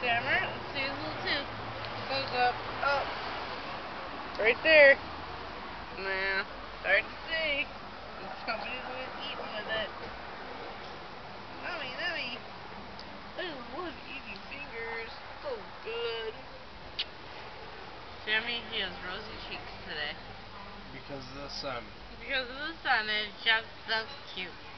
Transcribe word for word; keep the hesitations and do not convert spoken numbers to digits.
camera. Let's see his little tooth. Close up. Oh. It's right there. Nah. Hard to see. Somebody's eating with it. Nummy, nummy. Oh, look, eating fingers. So good. Sammy, he has rosy cheeks today. Because of the sun. Because of the sun, it's just so cute.